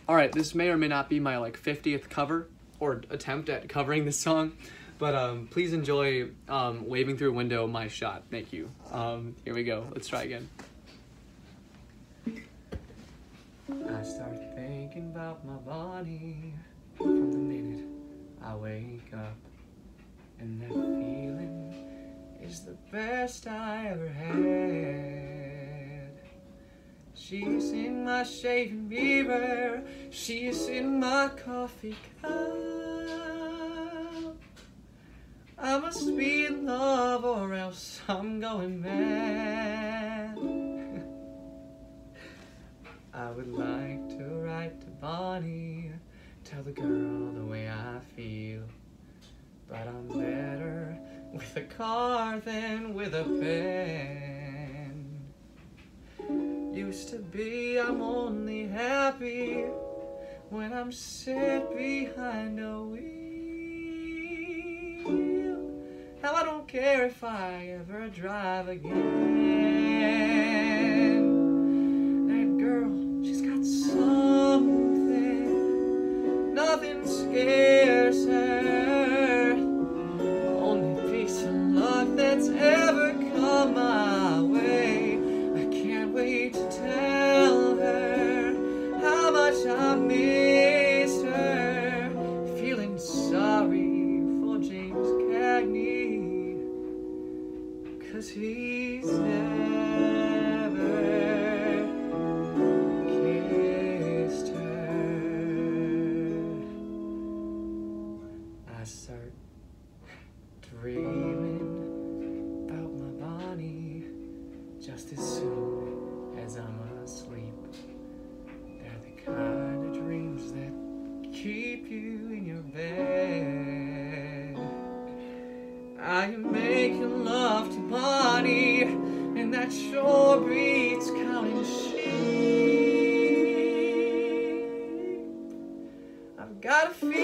All right, this may or may not be my like 50th cover or attempt at covering this song, but please enjoy Waving Through a Window, My Shot. Thank you. Here we go. Let's try again. I start thinking about my body from the minute I wake up, and that feeling is the best I ever had. She's in my shaving mirror, she's in my coffee cup. I must be in love or else I'm going mad. I would like to write to Bonnie, tell the girl the way I feel, but I'm better with a car than with a pen. Used to be I'm only happy when I'm set behind a wheel. Now I don't care if I ever drive again. That girl, she's got something, nothing scares her. Only piece of luck that's ever come my way. I can't wait to tell her how much I missed her. Feeling sorry for James Cagney, 'cause he's never kissed her. I start dreaming about my Bonnie just as soon as I'm asleep. They're the kind of dreams that keep you in your bed. I am making love to Bonnie, and that sure beats counting sheep. I've got a feeling